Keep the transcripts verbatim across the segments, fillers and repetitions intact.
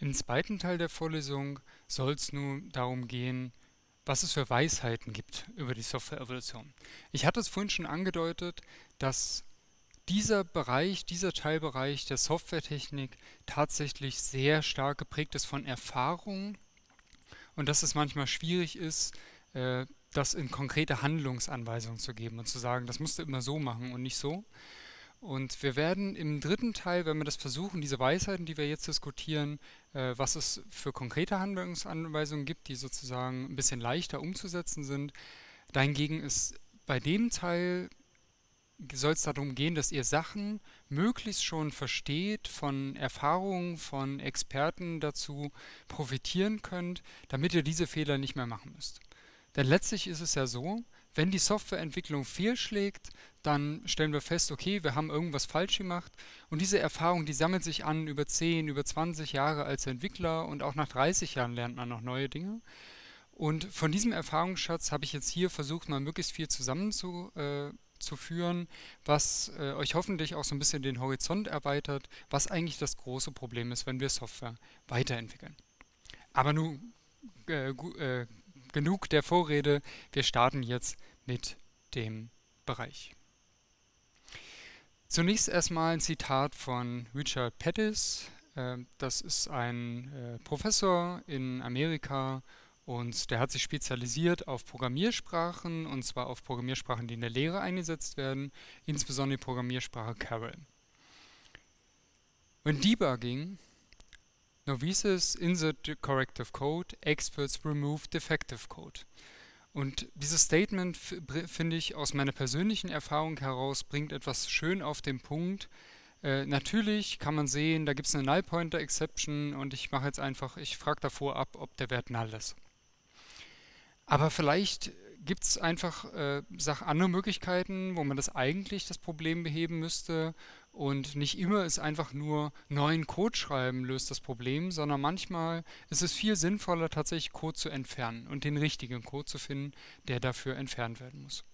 Im zweiten Teil der Vorlesung soll es nun darum gehen, was es für Weisheiten gibt über die Software-Evolution. Ich hatte es vorhin schon angedeutet, dass dieser Bereich, dieser Teilbereich der Softwaretechnik tatsächlich sehr stark geprägt ist von Erfahrungen und dass es manchmal schwierig ist, äh, das in konkrete Handlungsanweisungen zu geben und zu sagen, das musst du immer so machen und nicht so. Und wir werden im dritten Teil, wenn wir das versuchen, diese Weisheiten, die wir jetzt diskutieren, äh, was es für konkrete Handlungsanweisungen gibt, die sozusagen ein bisschen leichter umzusetzen sind. Dahingegen ist bei dem Teil soll es darum gehen, dass ihr Sachen möglichst schon versteht, von Erfahrungen von Experten dazu profitieren könnt, damit ihr diese Fehler nicht mehr machen müsst. Denn letztlich ist es ja so, wenn die Softwareentwicklung fehlschlägt, dann stellen wir fest, okay, wir haben irgendwas falsch gemacht und diese Erfahrung, die sammelt sich an über zehn, über zwanzig Jahre als Entwickler und auch nach dreißig Jahren lernt man noch neue Dinge. Und von diesem Erfahrungsschatz habe ich jetzt hier versucht, mal möglichst viel zusammenzuführen, zu führen, was äh, euch hoffentlich auch so ein bisschen den Horizont erweitert, was eigentlich das große Problem ist, wenn wir Software weiterentwickeln. Aber nun äh, äh, genug der Vorrede, wir starten jetzt mit dem Bereich. Zunächst erstmal ein Zitat von Richard Pettis. Äh, das ist ein äh, Professor in Amerika und der hat sich spezialisiert auf Programmiersprachen und zwar auf Programmiersprachen, die in der Lehre eingesetzt werden, insbesondere die Programmiersprache Carol. When debugging, novices insert corrective code, experts remove defective code. Und dieses Statement, finde ich, aus meiner persönlichen Erfahrung heraus, bringt etwas schön auf den Punkt. Äh, natürlich kann man sehen, da gibt es eine Null-Pointer-Exception und ich mache jetzt einfach, ich frage davor ab, ob der Wert null ist. Aber vielleicht gibt es einfach äh, Sach andere Möglichkeiten, wo man das eigentlich das Problem beheben müsste. Und nicht immer ist einfach nur neuen Code schreiben löst das Problem, sondern manchmal ist es viel sinnvoller, tatsächlich Code zu entfernen und den richtigen Code zu finden, der dafür entfernt werden muss.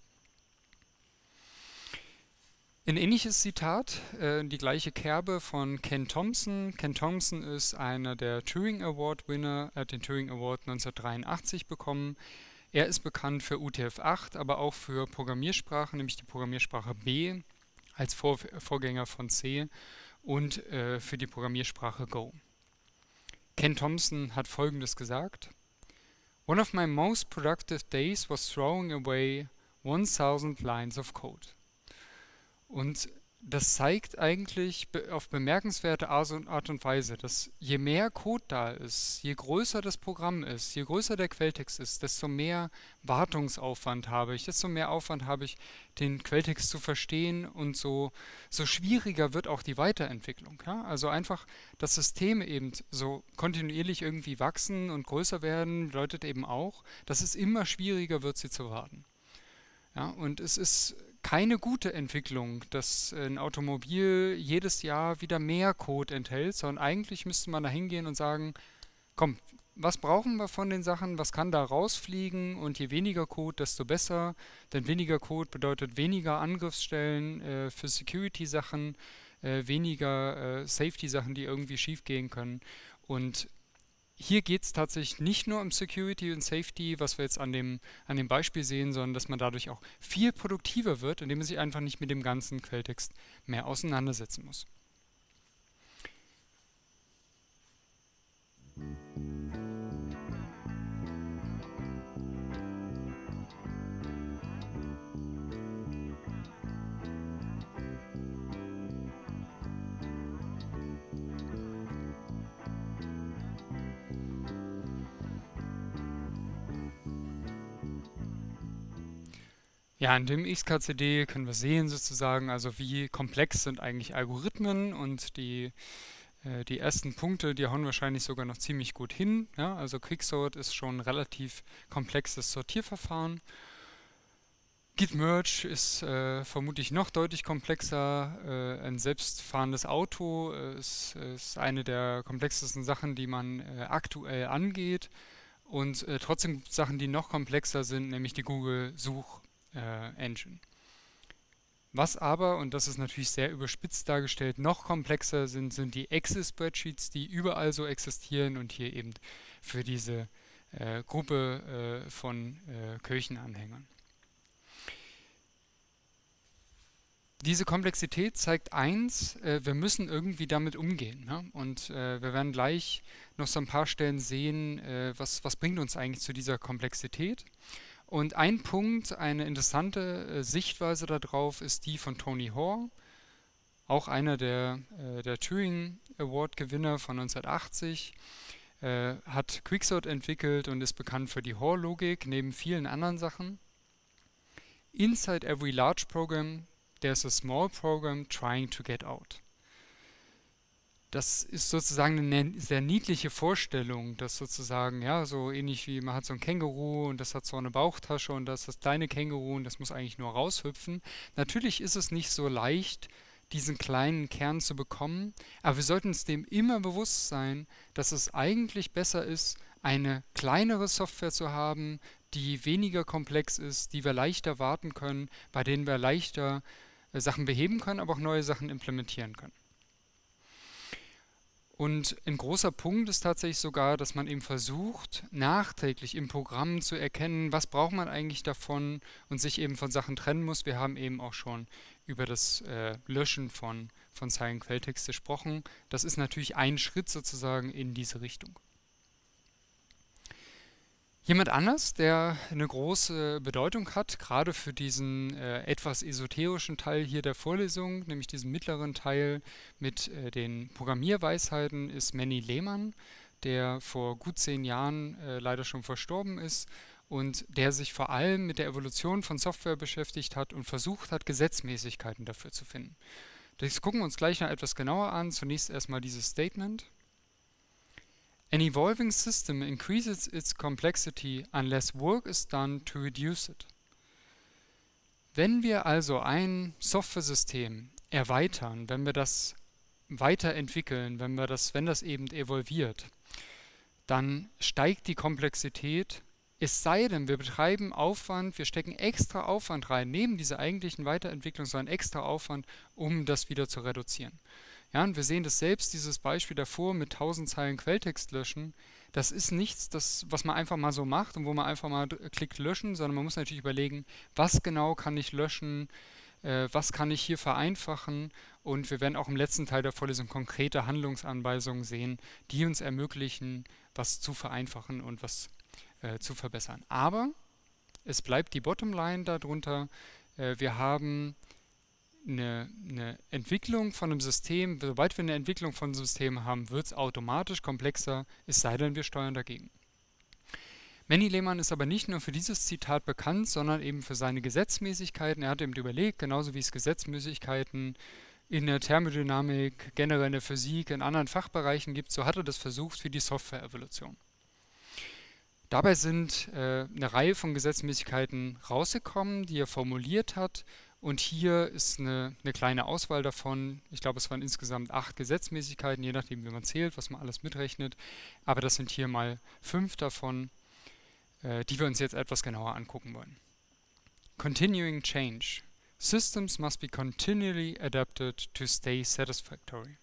Ein ähnliches Zitat, äh, die gleiche Kerbe von Ken Thompson. Ken Thompson ist einer der Turing Award Winner, er hat den Turing Award neunzehnhundertdreiundachtzig bekommen. Er ist bekannt für U T F acht, aber auch für Programmiersprachen, nämlich die Programmiersprache B als Vor Vorgänger von C und äh, für die Programmiersprache Go. Ken Thompson hat Folgendes gesagt: One of my most productive days was throwing away one thousand lines of code. Und das zeigt eigentlich be auf bemerkenswerte Art und Weise, dass je mehr Code da ist, je größer das Programm ist, je größer der Quelltext ist, desto mehr Wartungsaufwand habe ich, desto mehr Aufwand habe ich, den Quelltext zu verstehen und so, so schwieriger wird auch die Weiterentwicklung. Ja? Also einfach, dass Systeme eben so kontinuierlich irgendwie wachsen und größer werden, bedeutet eben auch, dass es immer schwieriger wird, sie zu warten. Ja? Und es ist keine gute Entwicklung, dass ein Automobil jedes Jahr wieder mehr Code enthält, sondern eigentlich müsste man da hingehen und sagen, komm, was brauchen wir von den Sachen, was kann da rausfliegen und je weniger Code, desto besser, denn weniger Code bedeutet weniger Angriffsstellen äh, für Security-Sachen, äh, weniger äh, Safety-Sachen, die irgendwie schief gehen können. Und hier geht es tatsächlich nicht nur um Security und Safety, was wir jetzt an dem, an dem Beispiel sehen, sondern dass man dadurch auch viel produktiver wird, indem man sich einfach nicht mit dem ganzen Quelltext mehr auseinandersetzen muss. Ja, in dem X K C D können wir sehen sozusagen, also wie komplex sind eigentlich Algorithmen und die, äh, die ersten Punkte, die hauen wahrscheinlich sogar noch ziemlich gut hin. Ja? Also Quicksort ist schon ein relativ komplexes Sortierverfahren. Git-Merge ist äh, vermutlich noch deutlich komplexer. Äh, ein selbstfahrendes Auto äh, ist, ist eine der komplexesten Sachen, die man äh, aktuell angeht. Und äh, trotzdem gibt es Sachen, die noch komplexer sind, nämlich die Google-Such- Äh, Engine. Was aber, und das ist natürlich sehr überspitzt dargestellt, noch komplexer sind, sind die Excel-Spreadsheets, die überall so existieren und hier eben für diese äh, Gruppe äh, von äh, Kirchenanhängern. Diese Komplexität zeigt eins, äh, wir müssen irgendwie damit umgehen. Ne? Und äh, wir werden gleich noch so ein paar Stellen sehen, äh, was, was bringt uns eigentlich zu dieser Komplexität. Und ein Punkt, eine interessante äh, Sichtweise darauf ist die von Tony Hoare, auch einer der, äh, der Turing Award Gewinner von neunzehnhundertachtzig, äh, hat Quicksort entwickelt und ist bekannt für die Hoare-Logik, neben vielen anderen Sachen. Inside every large program, there's a small program trying to get out. Das ist sozusagen eine sehr niedliche Vorstellung, dass sozusagen, ja, so ähnlich wie man hat so ein Känguru und das hat so eine Bauchtasche und das ist das kleine Känguru und das muss eigentlich nur raushüpfen. Natürlich ist es nicht so leicht, diesen kleinen Kern zu bekommen, aber wir sollten uns dem immer bewusst sein, dass es eigentlich besser ist, eine kleinere Software zu haben, die weniger komplex ist, die wir leichter warten können, bei denen wir leichter äh, Sachen beheben können, aber auch neue Sachen implementieren können. Und ein großer Punkt ist tatsächlich sogar, dass man eben versucht, nachträglich im Programm zu erkennen, was braucht man eigentlich davon und sich eben von Sachen trennen muss. Wir haben eben auch schon über das äh, Löschen von, von Zeilenquelltext gesprochen. Das ist natürlich ein Schritt sozusagen in diese Richtung. Jemand anders, der eine große Bedeutung hat, gerade für diesen äh, etwas esoterischen Teil hier der Vorlesung, nämlich diesen mittleren Teil mit äh, den Programmierweisheiten, ist Manny Lehmann, der vor gut zehn Jahren äh, leider schon verstorben ist und der sich vor allem mit der Evolution von Software beschäftigt hat und versucht hat, Gesetzmäßigkeiten dafür zu finden. Das gucken wir uns gleich noch etwas genauer an. Zunächst erstmal dieses Statement. An evolving system increases its complexity unless work is done to reduce it. Wenn wir also ein Softwaresystem erweitern, wenn wir das weiterentwickeln, wenn wir das, wenn das eben evolviert, dann steigt die Komplexität, es sei denn, wir betreiben Aufwand, wir stecken extra Aufwand rein, neben dieser eigentlichen Weiterentwicklung, sondern extra Aufwand, um das wieder zu reduzieren. Ja, und wir sehen das selbst, dieses Beispiel davor mit tausend Zeilen Quelltext löschen. Das ist nichts, das, was man einfach mal so macht und wo man einfach mal klickt löschen, sondern man muss natürlich überlegen, was genau kann ich löschen, äh, was kann ich hier vereinfachen. Und wir werden auch im letzten Teil der Vorlesung konkrete Handlungsanweisungen sehen, die uns ermöglichen, was zu vereinfachen und was äh, zu verbessern. Aber es bleibt die Bottomline darunter. Äh, wir haben Eine, eine Entwicklung von einem System, sobald wir eine Entwicklung von einem System haben, wird es automatisch komplexer, es sei denn, wir steuern dagegen. Manny Lehmann ist aber nicht nur für dieses Zitat bekannt, sondern eben für seine Gesetzmäßigkeiten. Er hat eben überlegt, genauso wie es Gesetzmäßigkeiten in der Thermodynamik, generell in der Physik, in anderen Fachbereichen gibt, so hat er das versucht für die Software-Evolution. Dabei sind äh, eine Reihe von Gesetzmäßigkeiten rausgekommen, die er formuliert hat. Und hier ist eine, eine kleine Auswahl davon. Ich glaube, es waren insgesamt acht Gesetzmäßigkeiten, je nachdem, wie man zählt, was man alles mitrechnet. Aber das sind hier mal fünf davon, äh, die wir uns jetzt etwas genauer angucken wollen. Continuing change. Systems must be continually adapted to stay satisfactory.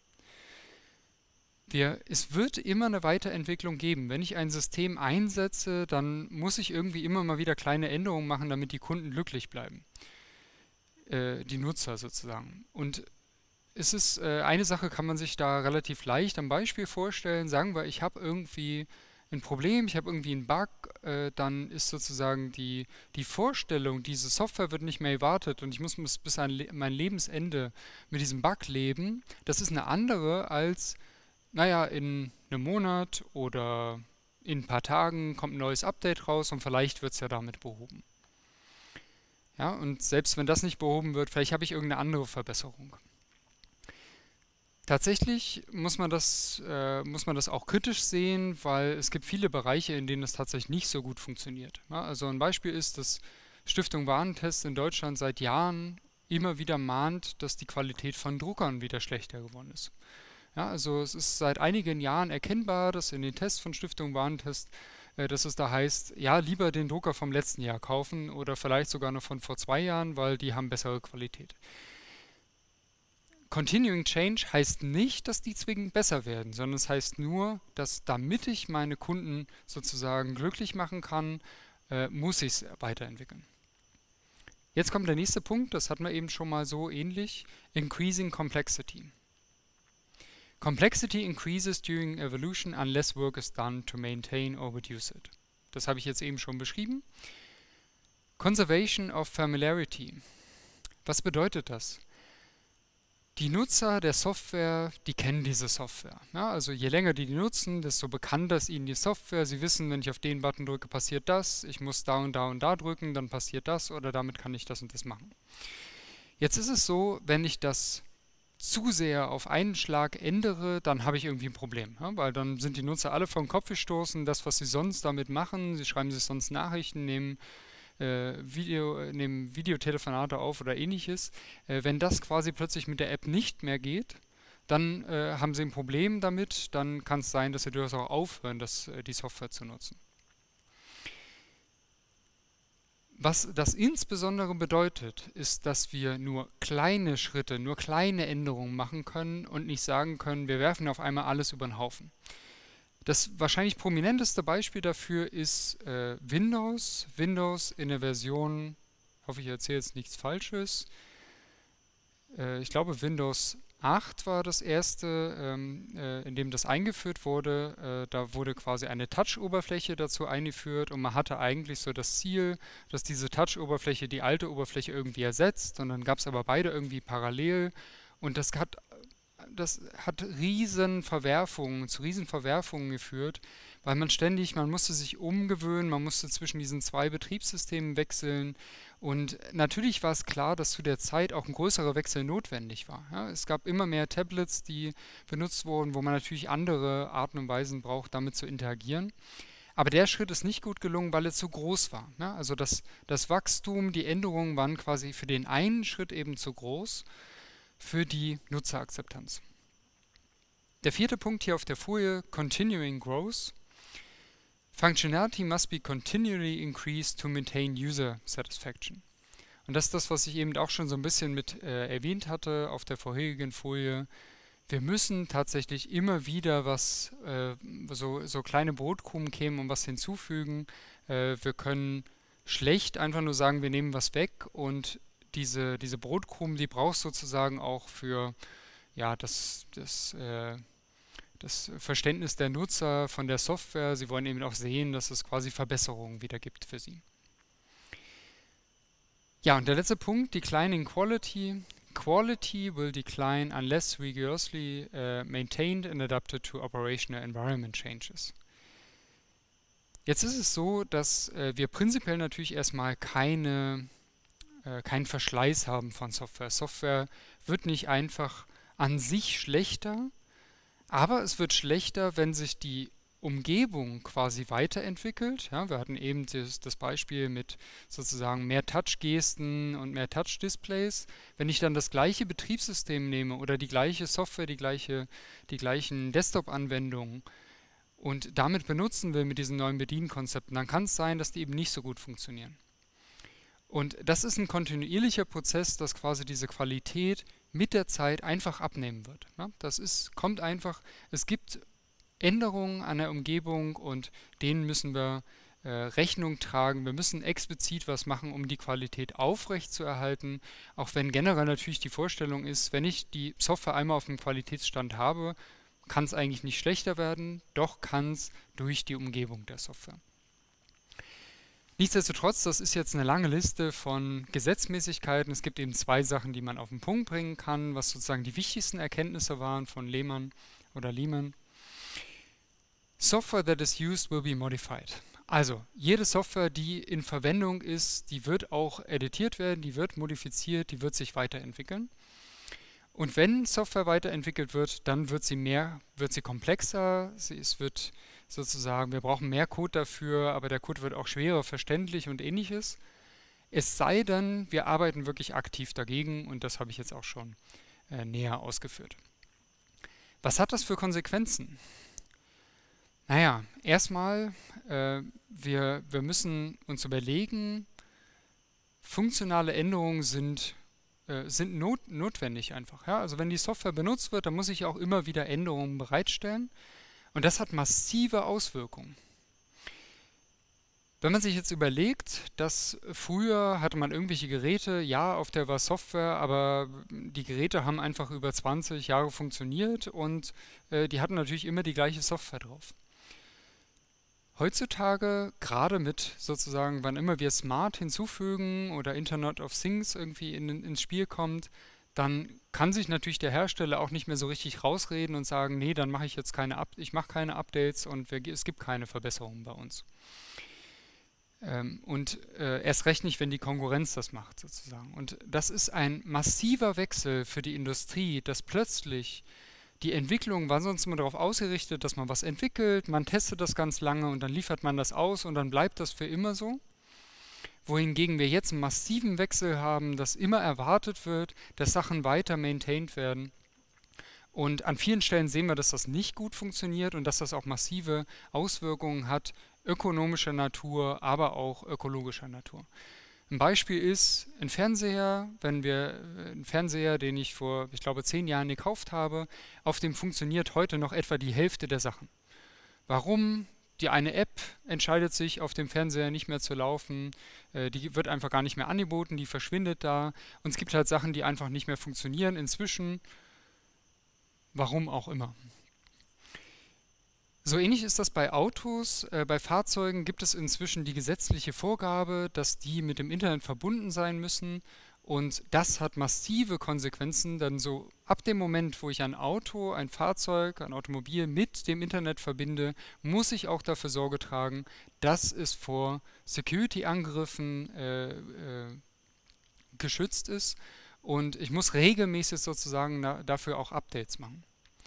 Wir, es wird immer eine Weiterentwicklung geben. Wenn ich ein System einsetze, dann muss ich irgendwie immer mal wieder kleine Änderungen machen, damit die Kunden glücklich bleiben. Die Nutzer sozusagen. Und es ist äh, eine Sache, kann man sich da relativ leicht am Beispiel vorstellen. Sagen wir, ich habe irgendwie ein Problem, ich habe irgendwie einen Bug, äh, dann ist sozusagen die, die Vorstellung, diese Software wird nicht mehr gewartet und ich muss bis, bis an Le mein Lebensende mit diesem Bug leben. Das ist eine andere als, naja, in einem Monat oder in ein paar Tagen kommt ein neues Update raus und vielleicht wird es ja damit behoben. Ja, und selbst wenn das nicht behoben wird, vielleicht habe ich irgendeine andere Verbesserung. Tatsächlich muss man das, äh, muss man das auch kritisch sehen, weil es gibt viele Bereiche, in denen das tatsächlich nicht so gut funktioniert. Ja, also ein Beispiel ist, dass Stiftung Warentest in Deutschland seit Jahren immer wieder mahnt, dass die Qualität von Druckern wieder schlechter geworden ist. Ja, also es ist seit einigen Jahren erkennbar, dass in den Tests von Stiftung Warentest äh, dass es da heißt, ja, lieber den Drucker vom letzten Jahr kaufen oder vielleicht sogar noch von vor zwei Jahren, weil die haben bessere Qualität. Continuing Change heißt nicht, dass die zwingend besser werden, sondern es heißt nur, dass damit ich meine Kunden sozusagen glücklich machen kann, äh, muss ich es weiterentwickeln. Jetzt kommt der nächste Punkt, das hatten wir eben schon mal so ähnlich, Increasing Complexity. Complexity increases during evolution unless work is done to maintain or reduce it. Das habe ich jetzt eben schon beschrieben. Conservation of Familiarity. Was bedeutet das? Die Nutzer der Software, die kennen diese Software. Ja, also je länger die die nutzen, desto bekannter ist ihnen die Software. Sie wissen, wenn ich auf den Button drücke, passiert das. Ich muss da und da und da drücken, dann passiert das oder damit kann ich das und das machen. Jetzt ist es so, wenn ich das zu sehr auf einen Schlag ändere, dann habe ich irgendwie ein Problem. Ja, weil dann sind die Nutzer alle vom Kopf gestoßen. Das, was sie sonst damit machen, sie schreiben sich sonst Nachrichten, nehmen Äh, Video, nehmen Videotelefonate auf oder ähnliches. Äh, wenn das quasi plötzlich mit der App nicht mehr geht, dann äh, haben sie ein Problem damit, dann kann es sein, dass sie durchaus auch aufhören, das, äh, die Software zu nutzen. Was das insbesondere bedeutet, ist, dass wir nur kleine Schritte, nur kleine Änderungen machen können und nicht sagen können, wir werfen auf einmal alles über den Haufen. Das wahrscheinlich prominenteste Beispiel dafür ist äh, Windows. Windows in der Version, ich hoffe, ich erzähle jetzt nichts Falsches. Äh, ich glaube, Windows acht war das erste, ähm, äh, in dem das eingeführt wurde. Äh, da wurde quasi eine Touch-Oberfläche dazu eingeführt und man hatte eigentlich so das Ziel, dass diese Touch-Oberfläche die alte Oberfläche irgendwie ersetzt. Und dann gab es aber beide irgendwie parallel und das hat Das hat riesen Verwerfungen, zu riesen Verwerfungen geführt, weil man ständig, man musste sich umgewöhnen, man musste zwischen diesen zwei Betriebssystemen wechseln und natürlich war es klar, dass zu der Zeit auch ein größerer Wechsel notwendig war. Ja, es gab immer mehr Tablets, die benutzt wurden, wo man natürlich andere Arten und Weisen braucht, damit zu interagieren. Aber der Schritt ist nicht gut gelungen, weil er zu groß war. Ne? Also das, das Wachstum, die Änderungen waren quasi für den einen Schritt eben zu groß, für die Nutzerakzeptanz. Der vierte Punkt hier auf der Folie, Continuing Growth. Functionality must be continually increased to maintain user satisfaction. Und das ist das, was ich eben auch schon so ein bisschen mit äh, erwähnt hatte auf der vorherigen Folie. Wir müssen tatsächlich immer wieder was, äh, so, so kleine Brotkrumen kämen und was hinzufügen. Äh, wir können schlecht einfach nur sagen, wir nehmen was weg und diese, diese Brotkrumen, die brauchst du sozusagen auch für ja, das, das, äh, das Verständnis der Nutzer von der Software. Sie wollen eben auch sehen, dass es quasi Verbesserungen wieder gibt für sie. Ja, und der letzte Punkt, Declining Quality. Quality will decline unless rigorously uh, maintained and adapted to operational environment changes. Jetzt ist es so, dass äh, wir prinzipiell natürlich erstmal keine keinen Verschleiß haben von Software. Software wird nicht einfach an sich schlechter, aber es wird schlechter, wenn sich die Umgebung quasi weiterentwickelt. Ja, wir hatten eben das, das Beispiel mit sozusagen mehr Touch-Gesten und mehr Touch-Displays. Wenn ich dann das gleiche Betriebssystem nehme oder die gleiche Software, die, gleiche, die gleichen Desktop-Anwendungen und damit benutzen will mit diesen neuen Bedienkonzepten, dann kann es sein, dass die eben nicht so gut funktionieren. Und das ist ein kontinuierlicher Prozess, dass quasi diese Qualität mit der Zeit einfach abnehmen wird. Ne? Das ist, kommt einfach, es gibt Änderungen an der Umgebung und denen müssen wir äh, Rechnung tragen. Wir müssen explizit was machen, um die Qualität aufrechtzuerhalten, auch wenn generell natürlich die Vorstellung ist, wenn ich die Software einmal auf dem Qualitätsstand habe, kann es eigentlich nicht schlechter werden, doch kann es durch die Umgebung der Software. Nichtsdestotrotz, das ist jetzt eine lange Liste von Gesetzmäßigkeiten. Es gibt eben zwei Sachen, die man auf den Punkt bringen kann, was sozusagen die wichtigsten Erkenntnisse waren von Lehmann oder Lehman. Software that is used will be modified. Also, jede Software, die in Verwendung ist, die wird auch editiert werden, die wird modifiziert, die wird sich weiterentwickeln. Und wenn Software weiterentwickelt wird, dann wird sie mehr, wird sie komplexer, sie, es wird sozusagen, wir brauchen mehr Code dafür, aber der Code wird auch schwerer verständlich und ähnliches. Es sei denn, wir arbeiten wirklich aktiv dagegen und das habe ich jetzt auch schon äh, näher ausgeführt. Was hat das für Konsequenzen? Naja, erstmal äh, wir, wir müssen uns überlegen, funktionale Änderungen sind, äh, sind not, notwendig einfach. Ja? Also wenn die Software benutzt wird, dann muss ich auch immer wieder Änderungen bereitstellen. Und das hat massive Auswirkungen. Wenn man sich jetzt überlegt, dass früher hatte man irgendwelche Geräte, ja, auf der war Software, aber die Geräte haben einfach über zwanzig Jahre funktioniert und äh, die hatten natürlich immer die gleiche Software drauf. Heutzutage, gerade mit sozusagen, wann immer wir Smart hinzufügen oder Internet of Things irgendwie in, ins Spiel kommt, dann kann sich natürlich der Hersteller auch nicht mehr so richtig rausreden und sagen, nee, dann mache ich jetzt keine Up ich mache keine Updates und wir, es gibt keine Verbesserungen bei uns. Ähm, und äh, erst recht nicht, wenn die Konkurrenz das macht, sozusagen. Und das ist ein massiver Wechsel für die Industrie, dass plötzlich die Entwicklung war sonst immer darauf ausgerichtet, dass man was entwickelt, man testet das ganz lange und dann liefert man das aus und dann bleibt das für immer so. Wohingegen wir jetzt einen massiven Wechsel haben, dass immer erwartet wird, dass Sachen weiter maintained werden. Und an vielen Stellen sehen wir, dass das nicht gut funktioniert und dass das auch massive Auswirkungen hat, ökonomischer Natur, aber auch ökologischer Natur. Ein Beispiel ist ein Fernseher, wenn wir einen Fernseher, den ich vor, ich glaube, zehn Jahren gekauft habe, auf dem funktioniert heute noch etwa die Hälfte der Sachen. Warum? Die eine App entscheidet sich, auf dem Fernseher nicht mehr zu laufen, äh, die wird einfach gar nicht mehr angeboten, die verschwindet da und es gibt halt Sachen, die einfach nicht mehr funktionieren inzwischen, warum auch immer. So ähnlich ist das bei Autos. Äh, bei Fahrzeugen gibt es inzwischen die gesetzliche Vorgabe, dass die mit dem Internet verbunden sein müssen. Und das hat massive Konsequenzen, denn so ab dem Moment, wo ich ein Auto, ein Fahrzeug, ein Automobil mit dem Internet verbinde, muss ich auch dafür Sorge tragen, dass es vor Security-Angriffen äh, äh, geschützt ist. Und ich muss regelmäßig sozusagen na, dafür auch Updates machen.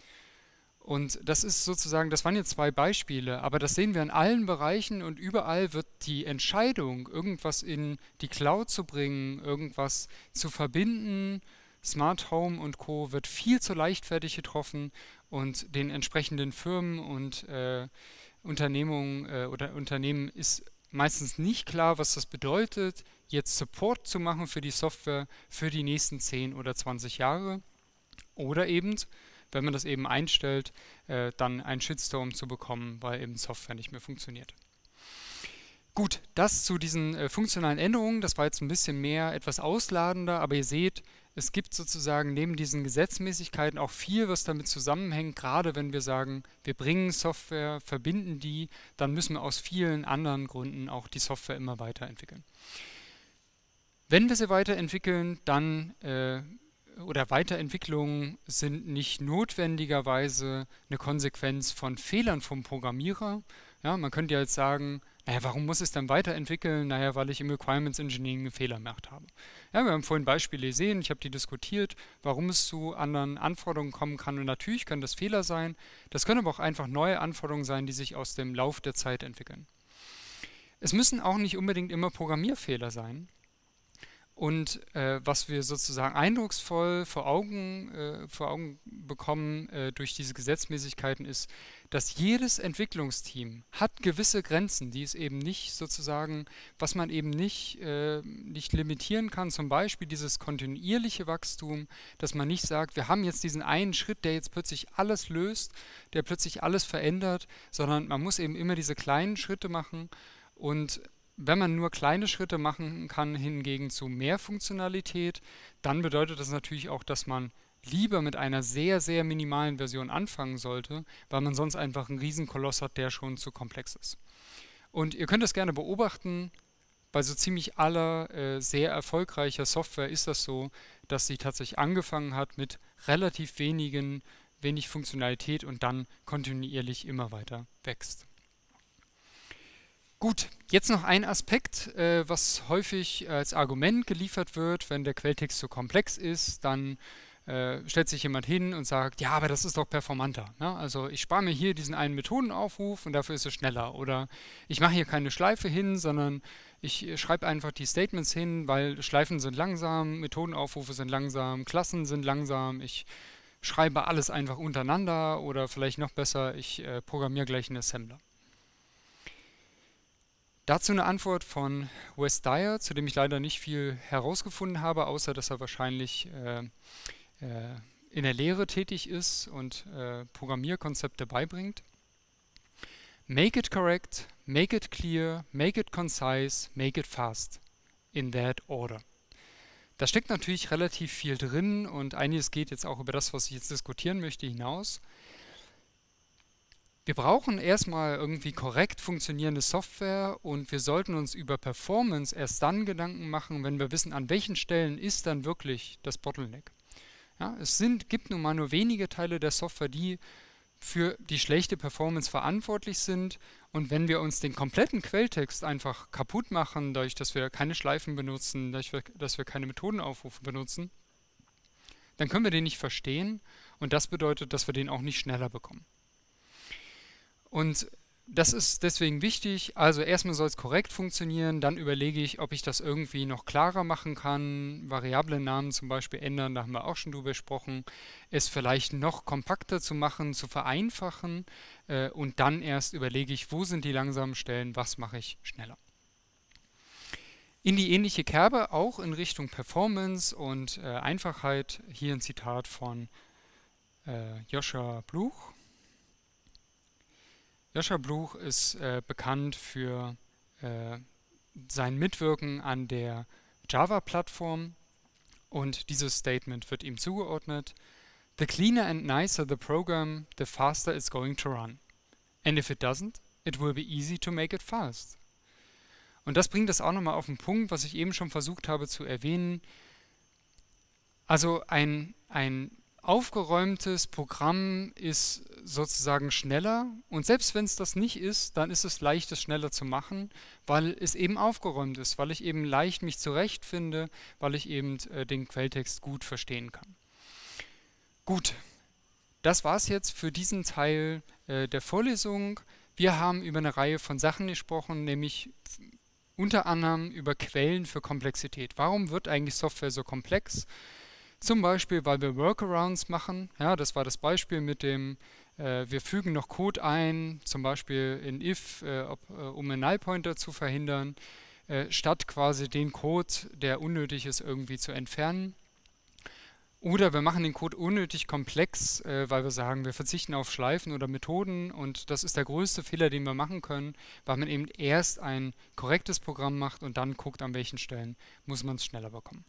Und das ist sozusagen, das waren jetzt zwei Beispiele, aber das sehen wir in allen Bereichen und überall wird die Entscheidung, irgendwas in die Cloud zu bringen, irgendwas zu verbinden, Smart Home und Co. wird viel zu leichtfertig getroffen und den entsprechenden Firmen und äh, Unternehmungen äh, oder Unternehmen ist meistens nicht klar, was das bedeutet, jetzt Support zu machen für die Software für die nächsten zehn oder zwanzig Jahre oder eben wenn man das eben einstellt, äh, dann einen Shitstorm zu bekommen, weil eben Software nicht mehr funktioniert. Gut, das zu diesen äh, funktionalen Änderungen, das war jetzt ein bisschen mehr, etwas ausladender, aber ihr seht, es gibt sozusagen neben diesen Gesetzmäßigkeiten auch viel, was damit zusammenhängt, gerade wenn wir sagen, wir bringen Software, verbinden die, dann müssen wir aus vielen anderen Gründen auch die Software immer weiterentwickeln. Wenn wir sie weiterentwickeln, dann äh, oder Weiterentwicklungen sind nicht notwendigerweise eine Konsequenz von Fehlern vom Programmierer. Ja, man könnte ja jetzt sagen, naja, warum muss es dann weiterentwickeln? Naja, weil ich im Requirements Engineering einen Fehler gemacht habe. Ja, wir haben vorhin Beispiele gesehen, ich habe die diskutiert, warum es zu anderen Anforderungen kommen kann. Und natürlich können das Fehler sein, das können aber auch einfach neue Anforderungen sein, die sich aus dem Lauf der Zeit entwickeln. Es müssen auch nicht unbedingt immer Programmierfehler sein. Und äh, was wir sozusagen eindrucksvoll vor Augen, äh, vor Augen bekommen äh, durch diese Gesetzmäßigkeiten ist, dass jedes Entwicklungsteam hat gewisse Grenzen, die es eben nicht sozusagen, was man eben nicht, äh, nicht limitieren kann. Zum Beispiel dieses kontinuierliche Wachstum, dass man nicht sagt, wir haben jetzt diesen einen Schritt, der jetzt plötzlich alles löst, der plötzlich alles verändert, sondern man muss eben immer diese kleinen Schritte machen und wenn man nur kleine Schritte machen kann, hingegen zu mehr Funktionalität, dann bedeutet das natürlich auch, dass man lieber mit einer sehr, sehr minimalen Version anfangen sollte, weil man sonst einfach einen Riesenkoloss hat, der schon zu komplex ist. Und ihr könnt das gerne beobachten, bei so ziemlich aller äh, sehr erfolgreicher Software ist das so, dass sie tatsächlich angefangen hat mit relativ wenigen, wenig Funktionalität und dann kontinuierlich immer weiter wächst. Gut, jetzt noch ein Aspekt, äh, was häufig als Argument geliefert wird, wenn der Quelltext zu komplex ist, dann äh, stellt sich jemand hin und sagt, ja, aber das ist doch performanter. Ne? Also ich spare mir hier diesen einen Methodenaufruf und dafür ist es schneller. Oder ich mache hier keine Schleife hin, sondern ich äh, schreibe einfach die Statements hin, weil Schleifen sind langsam, Methodenaufrufe sind langsam, Klassen sind langsam, ich schreibe alles einfach untereinander oder vielleicht noch besser, ich äh, programmiere gleich einen Assembler. Dazu eine Antwort von Wes Dyer, zu dem ich leider nicht viel herausgefunden habe, außer dass er wahrscheinlich äh, äh, in der Lehre tätig ist und äh, Programmierkonzepte beibringt. Make it correct, make it clear, make it concise, make it fast. In that order. Da steckt natürlich relativ viel drin und einiges geht jetzt auch über das, was ich jetzt diskutieren möchte, hinaus. Wir brauchen erstmal irgendwie korrekt funktionierende Software und wir sollten uns über Performance erst dann Gedanken machen, wenn wir wissen, an welchen Stellen ist dann wirklich das Bottleneck. Ja, es sind, gibt nun mal nur wenige Teile der Software, die für die schlechte Performance verantwortlich sind, und wenn wir uns den kompletten Quelltext einfach kaputt machen, dadurch, dass wir keine Schleifen benutzen, dadurch, dass wir keine Methodenaufrufe benutzen, dann können wir den nicht verstehen und das bedeutet, dass wir den auch nicht schneller bekommen. Und das ist deswegen wichtig. Also erstmal soll es korrekt funktionieren, dann überlege ich, ob ich das irgendwie noch klarer machen kann, Variablennamen zum Beispiel ändern, da haben wir auch schon drüber gesprochen, es vielleicht noch kompakter zu machen, zu vereinfachen äh, und dann erst überlege ich, wo sind die langsamen Stellen, was mache ich schneller. In die ähnliche Kerbe, auch in Richtung Performance und äh, Einfachheit, hier ein Zitat von äh, Joshua Bluch. Joshua Bluch ist äh, bekannt für äh, sein Mitwirken an der Java-Plattform und dieses Statement wird ihm zugeordnet. The cleaner and nicer the program, the faster it's going to run. And if it doesn't, it will be easy to make it fast. Und das bringt es auch nochmal auf den Punkt, was ich eben schon versucht habe zu erwähnen. Also ein, ein aufgeräumtes Programm ist sozusagen schneller und selbst wenn es das nicht ist, dann ist es leicht, es schneller zu machen, weil es eben aufgeräumt ist, weil ich eben leicht mich zurechtfinde, weil ich eben äh, den Quelltext gut verstehen kann. Gut, das war es jetzt für diesen Teil äh, der Vorlesung. Wir haben über eine Reihe von Sachen gesprochen, nämlich unter anderem über Quellen für Komplexität. Warum wird eigentlich Software so komplex? Zum Beispiel, weil wir Workarounds machen. Ja, das war das Beispiel mit dem, äh, wir fügen noch Code ein, zum Beispiel in if, äh, ob, äh, um einen Null-Pointer zu verhindern, äh, statt quasi den Code, der unnötig ist, irgendwie zu entfernen. Oder wir machen den Code unnötig komplex, äh, weil wir sagen, wir verzichten auf Schleifen oder Methoden und das ist der größte Fehler, den wir machen können, weil man eben erst ein korrektes Programm macht und dann guckt, an welchen Stellen muss man es schneller bekommen.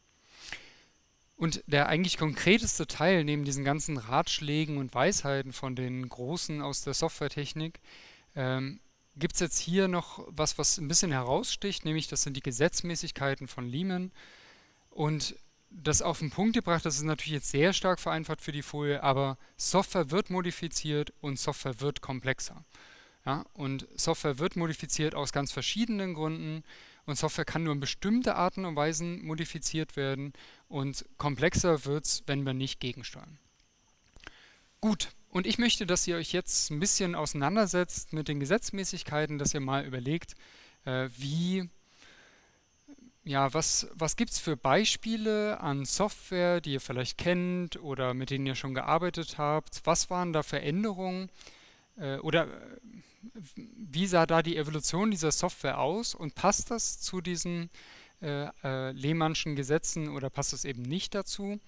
Und der eigentlich konkreteste Teil neben diesen ganzen Ratschlägen und Weisheiten von den Großen aus der Softwaretechnik ähm, gibt es jetzt hier noch was, was ein bisschen heraussticht, nämlich das sind die Gesetzmäßigkeiten von Leman. Und das auf den Punkt gebracht, das ist natürlich jetzt sehr stark vereinfacht für die Folie, aber Software wird modifiziert und Software wird komplexer. Ja? Und Software wird modifiziert aus ganz verschiedenen Gründen. Und Software kann nur in bestimmte Arten und Weisen modifiziert werden und komplexer wird es, wenn wir nicht gegensteuern. Gut, und ich möchte, dass ihr euch jetzt ein bisschen auseinandersetzt mit den Gesetzmäßigkeiten, dass ihr mal überlegt, äh, wie, ja, was, was gibt es für Beispiele an Software, die ihr vielleicht kennt oder mit denen ihr schon gearbeitet habt? Was waren da Veränderungen äh, oder wie sah da die Evolution dieser Software aus und passt das zu diesen äh, äh, Lehmannschen Gesetzen oder passt es eben nicht dazu?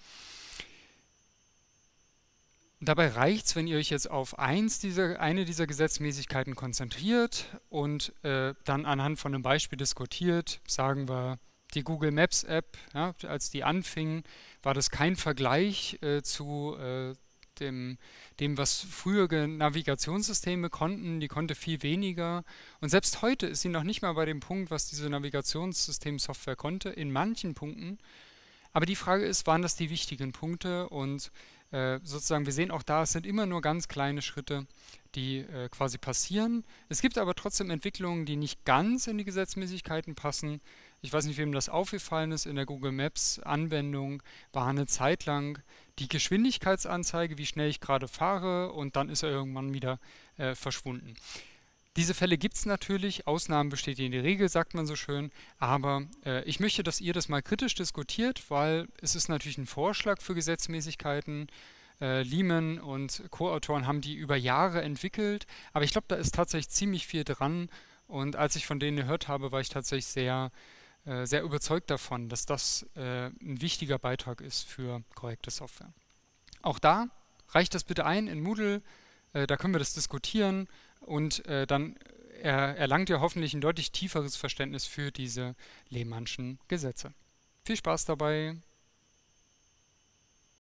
Dabei reicht es, wenn ihr euch jetzt auf eins dieser, eine dieser Gesetzmäßigkeiten konzentriert und äh, dann anhand von einem Beispiel diskutiert. Sagen wir, die Google Maps App, ja, als die anfing, war das kein Vergleich äh, zu äh, Dem, dem, was frühere Navigationssysteme konnten, die konnte viel weniger. Und selbst heute ist sie noch nicht mal bei dem Punkt, was diese Navigationssystem-Software konnte, in manchen Punkten. Aber die Frage ist, waren das die wichtigen Punkte? Und äh, sozusagen, wir sehen auch da, es sind immer nur ganz kleine Schritte, die äh, quasi passieren. Es gibt aber trotzdem Entwicklungen, die nicht ganz in die Gesetzmäßigkeiten passen. Ich weiß nicht, wem das aufgefallen ist, in der Google Maps Anwendung war eine Zeit lang die Geschwindigkeitsanzeige, wie schnell ich gerade fahre und dann ist er irgendwann wieder äh, verschwunden. Diese Fälle gibt es natürlich, Ausnahmen bestätigen die Regel, sagt man so schön, aber äh, ich möchte, dass ihr das mal kritisch diskutiert, weil es ist natürlich ein Vorschlag für Gesetzmäßigkeiten. Äh, Leman und Co-Autoren haben die über Jahre entwickelt, aber ich glaube, da ist tatsächlich ziemlich viel dran Und als ich von denen gehört habe, war ich tatsächlich sehr, äh, sehr überzeugt davon, dass das äh, ein wichtiger Beitrag ist für korrekte Software. Auch da reicht das bitte ein in Moodle, äh, da können wir das diskutieren und äh, dann er, erlangt ihr hoffentlich ein deutlich tieferes Verständnis für diese Lehmannschen Gesetze. Viel Spaß dabei!